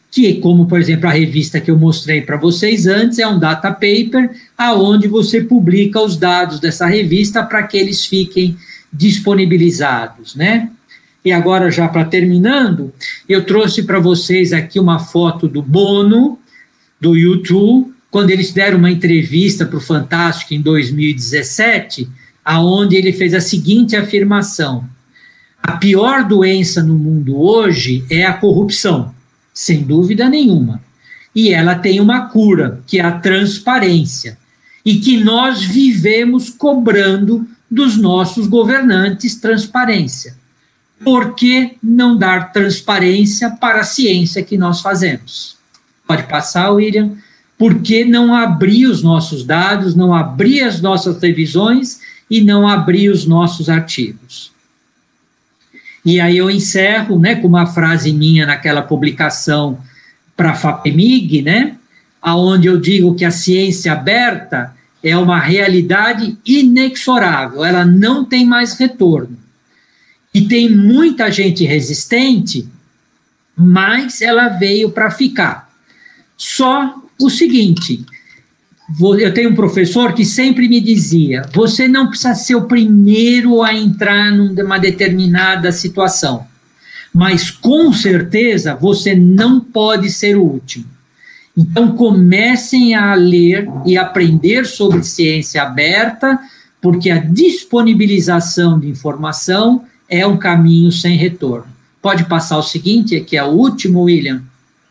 que, como, por exemplo, a revista que eu mostrei para vocês antes, é um data paper, aonde você publica os dados dessa revista para que eles fiquem disponibilizados, né? E agora, já para terminando, eu trouxe para vocês aqui uma foto do Bono, do U2, quando eles deram uma entrevista para o Fantástico em 2017, aonde ele fez a seguinte afirmação: a pior doença no mundo hoje é a corrupção, sem dúvida nenhuma. E ela tem uma cura, que é a transparência, e que nós vivemos cobrando dos nossos governantes transparência. Por que não dar transparência para a ciência que nós fazemos? Pode passar, William. Por que não abrir os nossos dados, não abrir as nossas revisões e não abrir os nossos artigos? E aí eu encerro, né, com uma frase minha naquela publicação para a FAPEMIG, né, onde eu digo que a ciência aberta é uma realidade inexorável, ela não tem mais retorno. E tem muita gente resistente, mas ela veio para ficar. Só o seguinte, eu tenho um professor que sempre me dizia, você não precisa ser o primeiro a entrar numa determinada situação, mas com certeza você não pode ser o último. Então comecem a ler e aprender sobre ciência aberta, porque a disponibilização de informação é um caminho sem retorno. Pode passar o seguinte, que é o último, William.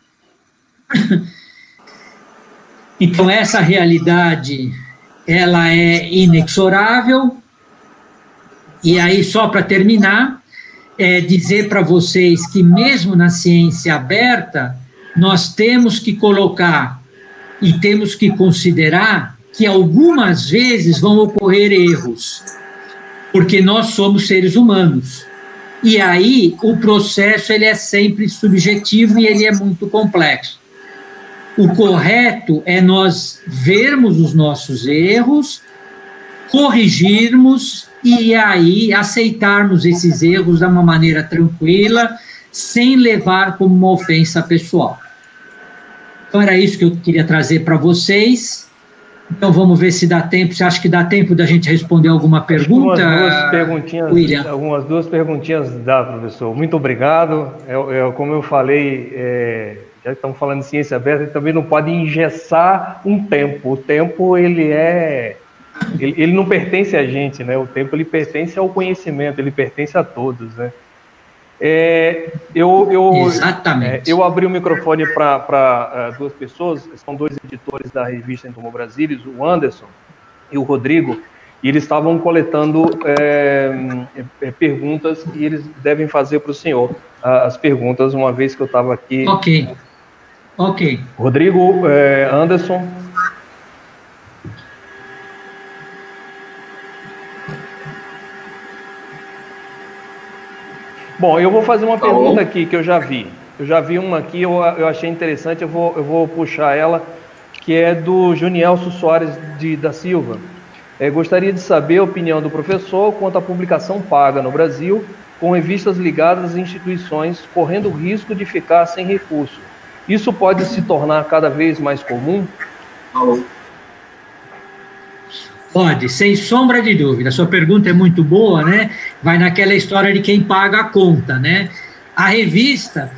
Então, essa realidade, ela é inexorável, e aí, só para terminar, dizer para vocês que mesmo na ciência aberta, nós temos que colocar e temos que considerar que algumas vezes vão ocorrer erros, porque nós somos seres humanos, e aí o processo ele é sempre subjetivo e ele é muito complexo. O correto é nós vermos os nossos erros, corrigirmos e aí aceitarmos esses erros de uma maneira tranquila, sem levar como uma ofensa pessoal. Então era isso que eu queria trazer para vocês. Então vamos ver se dá tempo. Você acha que dá tempo da gente responder alguma pergunta, William?
Algumas duas perguntinhas dá, professor. Muito obrigado. Como eu falei, já estamos falando de ciência aberta, ele também não pode engessar um tempo. O tempo, ele não pertence a gente, né? O tempo, ele pertence ao conhecimento, ele pertence a todos, né?
Exatamente.
Eu abri o microfone para duas pessoas, são dois editores da revista Entomologia Brasilis, o Anderson e o Rodrigo, e eles estavam coletando perguntas que eles devem fazer para o senhor. As perguntas, uma vez que eu estava aqui.
Ok.
Rodrigo, Anderson. Bom, eu vou fazer uma pergunta aqui que eu já vi. Eu já vi uma aqui, eu achei interessante, eu vou puxar ela, que é do Junielso Soares da Silva. Gostaria de saber a opinião do professor quanto à publicação paga no Brasil, com revistas ligadas às instituições, correndo o risco de ficar sem recurso. Isso pode se tornar cada vez mais comum?
Pode, sem sombra de dúvida. A sua pergunta é muito boa, né? Vai naquela história de quem paga a conta, né? A revista,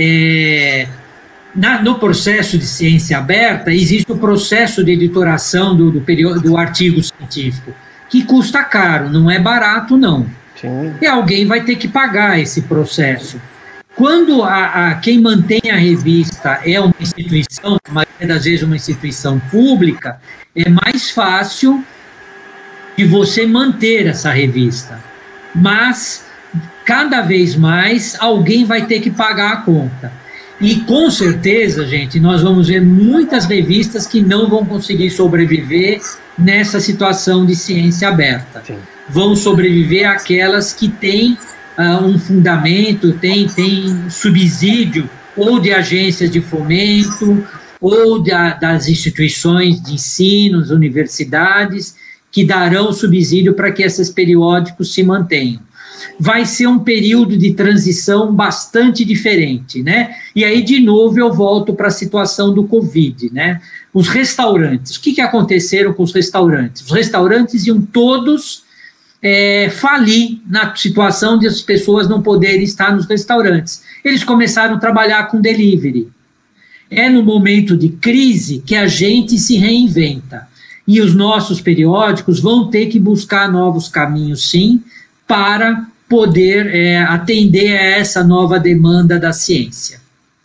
no processo de ciência aberta, existe o processo de editoração do artigo científico, que custa caro, não é barato, não.
Sim.
E alguém vai ter que pagar esse processo. Quando quem mantém a revista é uma instituição, a maioria das vezes uma instituição pública, é mais fácil de você manter essa revista. Mas, cada vez mais, alguém vai ter que pagar a conta. E, com certeza, gente, nós vamos ver muitas revistas que não vão conseguir sobreviver nessa situação de ciência aberta. Sim. Vão sobreviver aquelas que têm um fundamento, têm subsídio, ou de agências de fomento, ou das instituições de ensino, as universidades, que darão subsídio para que esses periódicos se mantenham. vai ser um período de transição bastante diferente, né? E aí, de novo, eu volto para a situação do Covid, né? Os restaurantes, o que aconteceram com os restaurantes? Os restaurantes iam todos falir na situação de as pessoas não poderem estar nos restaurantes. Eles começaram a trabalhar com delivery. É no momento de crise que a gente se reinventa. E os nossos periódicos vão ter que buscar novos caminhos, sim, para poder atender a essa nova demanda da ciência.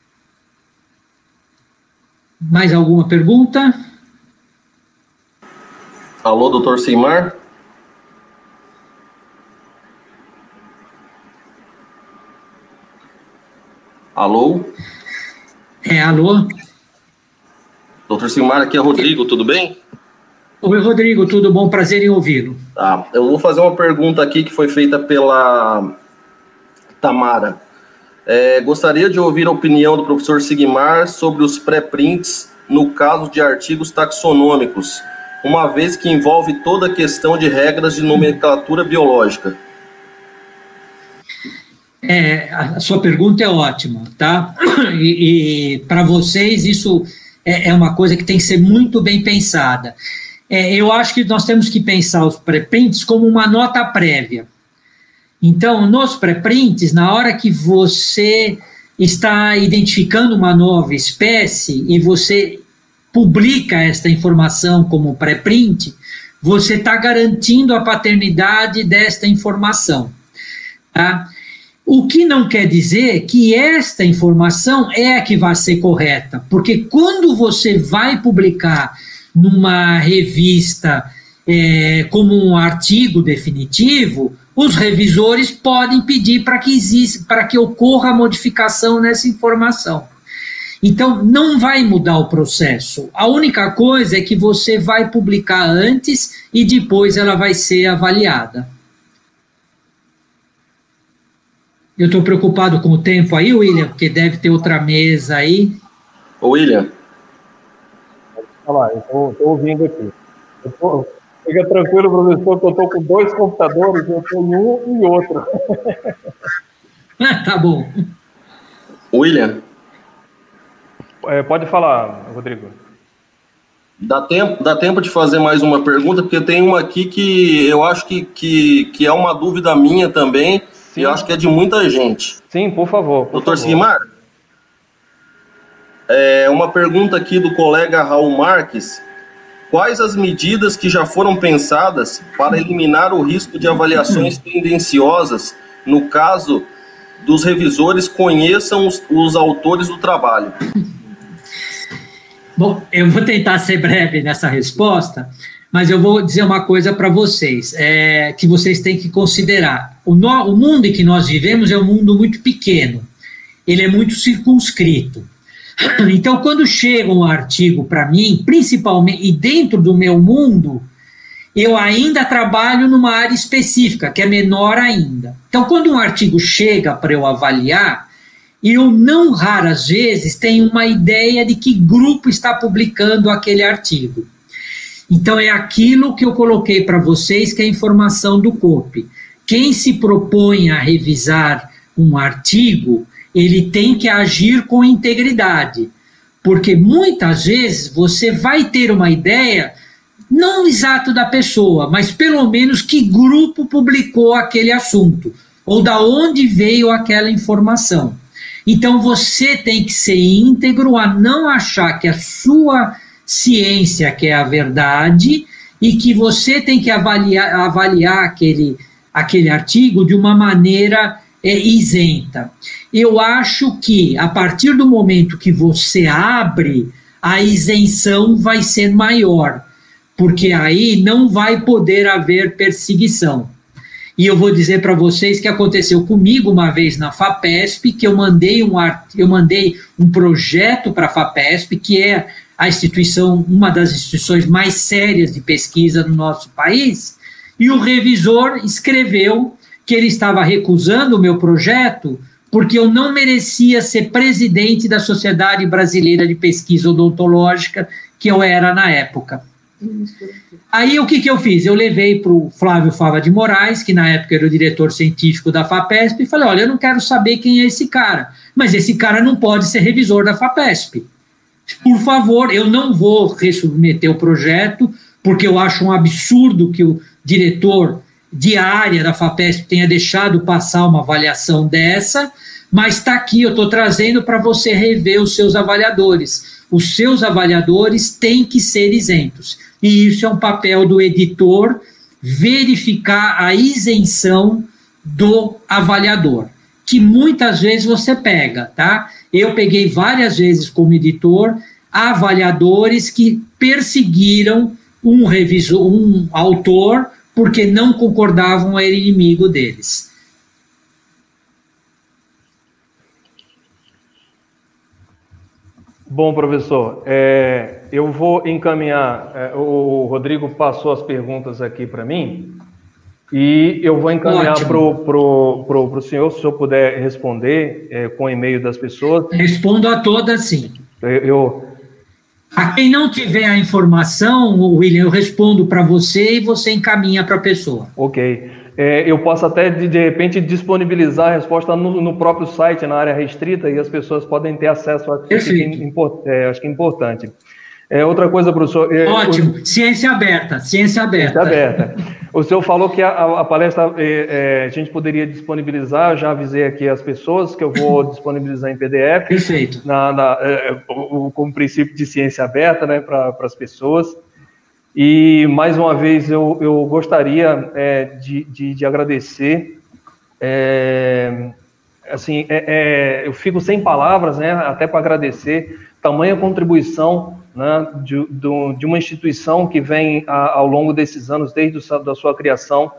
Mais alguma pergunta?
Alô, doutor Simar? Alô?
Alô?
Doutor Simar, aqui é Rodrigo, tudo bem?
Oi, Rodrigo, tudo bom? Prazer em ouvi-lo.
Tá, eu vou fazer uma pergunta aqui que foi feita pela Tamara. Gostaria de ouvir a opinião do professor Sigmar sobre os pré-prints no caso de artigos taxonômicos, uma vez que envolve toda a questão de regras de nomenclatura biológica.
A sua pergunta é ótima, tá? E para vocês isso é uma coisa que tem que ser muito bem pensada. Eu acho que nós temos que pensar os pré-prints como uma nota prévia. Então, nos pré-prints, na hora que você está identificando uma nova espécie e você publica esta informação como pré-print, você está garantindo a paternidade desta informação, tá? O que não quer dizer que esta informação é a que vai ser correta, porque quando você vai publicar numa revista como um artigo definitivo, os revisores podem pedir para que ocorra a modificação nessa informação. Então, não vai mudar o processo. A única coisa é que você vai publicar antes e depois ela vai ser avaliada. Eu estou preocupado com o tempo aí, William, porque deve ter outra mesa aí.
Ô, William.
Olha lá, eu estou ouvindo aqui. Fica tranquilo, professor, que eu estou com 2 computadores, eu estou em um e outro.
Tá bom.
William.
Pode falar, Rodrigo.
Dá tempo de fazer mais uma pergunta, porque tem uma aqui que eu acho que é uma dúvida minha também, sim. E eu acho que é de muita gente.
Sim, por favor.
Doutor Sigmar, uma pergunta aqui do colega Raul Marques. Quais as medidas que já foram pensadas para eliminar o risco de avaliações tendenciosas no caso dos revisores conheçam os autores do trabalho?
Bom, eu vou tentar ser breve nessa resposta, mas eu vou dizer uma coisa para vocês, que vocês têm que considerar. O mundo em que nós vivemos é um mundo muito pequeno, ele é muito circunscrito. Então, quando chega um artigo para mim, principalmente, e dentro do meu mundo, eu ainda trabalho numa área específica, que é menor ainda. Então, quando um artigo chega para eu avaliar, eu não raras vezes tenho uma ideia de que grupo está publicando aquele artigo. Então, é aquilo que eu coloquei para vocês, que é a informação do COPE. Quem se propõe a revisar um artigo, ele tem que agir com integridade, porque muitas vezes você vai ter uma ideia, não exato da pessoa, mas pelo menos que grupo publicou aquele assunto, ou da onde veio aquela informação. Então você tem que ser íntegro a não achar que a sua ciência que é a verdade e que você tem que avaliar aquele artigo de uma maneira isenta. Eu acho que a partir do momento que você abre, a isenção vai ser maior, porque aí não vai poder haver perseguição. E eu vou dizer para vocês que aconteceu comigo uma vez na FAPESP, que eu mandei um projeto para a FAPESP, que é a instituição, uma das instituições mais sérias de pesquisa no nosso país, e o revisor escreveu que ele estava recusando o meu projeto porque eu não merecia ser presidente da Sociedade Brasileira de Pesquisa Odontológica, que eu era na época. Aí o que eu fiz? Eu levei para o Flávio Fava de Moraes, que na época era o diretor científico da FAPESP, e falei, olha, eu não quero saber quem é esse cara, mas esse cara não pode ser revisor da FAPESP. Por favor, eu não vou resubmeter o projeto, porque eu acho um absurdo que o diretor de área da FAPESP tenha deixado passar uma avaliação dessa, mas está aqui, eu estou trazendo para você rever os seus avaliadores. Os seus avaliadores têm que ser isentos. E isso é um papel do editor, verificar a isenção do avaliador, que muitas vezes você pega, tá? Eu peguei várias vezes como editor avaliadores que perseguiram um revisor, um autor, porque não concordavam, era inimigo deles.
Bom, professor, eu vou encaminhar, o Rodrigo passou as perguntas aqui para mim, e eu vou encaminhar para o senhor, se o senhor puder responder com o e-mail das pessoas.
Respondo a todas, sim.
A
quem não tiver a informação, William, eu respondo para você e você encaminha para a pessoa.
Ok. Eu posso até, de repente, disponibilizar a resposta no próprio site, na área restrita, e as pessoas podem ter acesso a isso. Acho que é importante. Outra coisa, professor...
Ótimo. Ciência aberta. Ciência aberta.
O senhor falou que a palestra a gente poderia disponibilizar, já avisei aqui as pessoas que eu vou disponibilizar em PDF.
Perfeito.
Como princípio de ciência aberta, né, para as pessoas. E, mais uma vez, eu gostaria de agradecer. Eu fico sem palavras, né, até para agradecer tamanha contribuição, né, de uma instituição que vem ao longo desses anos, desde da sua criação,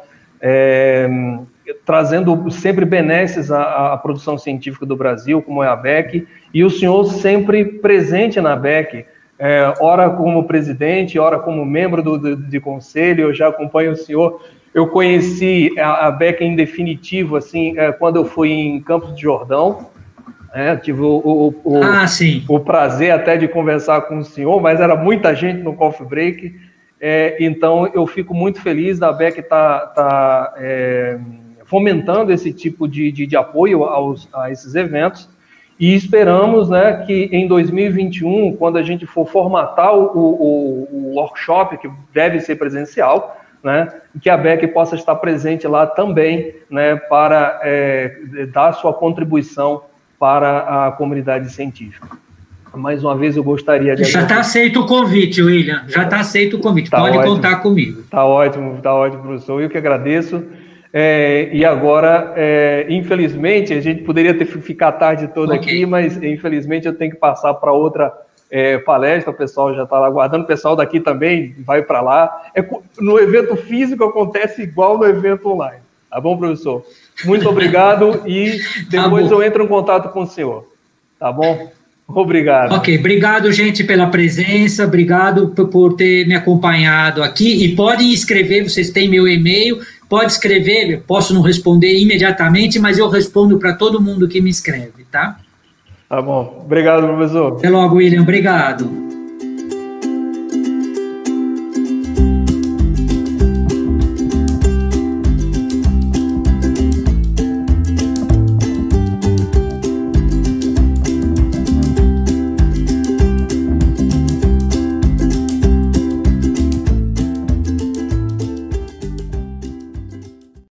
trazendo sempre benesses à produção científica do Brasil, como é a ABEC, e o senhor sempre presente na ABEC, ora como presidente, ora como membro de conselho. Eu já acompanho o senhor. Eu conheci a ABEC em definitivo, assim, quando eu fui em Campos do Jordão. Tive o prazer até de conversar com o senhor, mas era muita gente no coffee break. Então, eu fico muito feliz da ABEC estar fomentando esse tipo de apoio a esses eventos. E esperamos, né, que em 2021, quando a gente for formatar o workshop, que deve ser presencial, né, que a ABEC possa estar presente lá também, né, para dar sua contribuição para a comunidade científica. Mais uma vez, eu gostaria de...
Já está aceito o convite, William. Já está aceito o convite. Pode contar comigo.
Está ótimo, professor. Eu que agradeço. E agora, infelizmente, a gente poderia ficar a tarde toda aqui, mas infelizmente eu tenho que passar para outra palestra. O pessoal já está lá aguardando, o pessoal daqui também vai para lá. No evento físico acontece igual no evento online. Tá bom, professor? Muito obrigado e depois eu entro em contato com o senhor. Tá bom? Obrigado.
Ok, obrigado, gente, pela presença, obrigado por ter me acompanhado aqui, e podem escrever, vocês têm meu e-mail, pode escrever, eu posso não responder imediatamente, mas eu respondo para todo mundo que me escreve, tá?
Tá bom, obrigado, professor.
Até logo, William, obrigado.